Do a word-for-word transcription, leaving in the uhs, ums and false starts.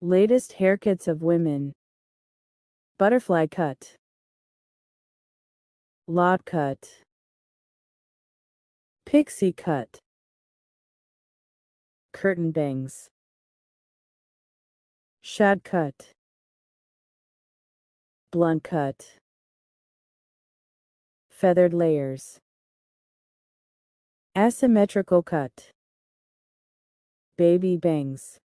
Latest haircuts of women. Butterfly cut. Lot cut. Pixie cut. Curtain bangs. Shad cut. Blunt cut. Feathered layers. Asymmetrical cut. Baby bangs.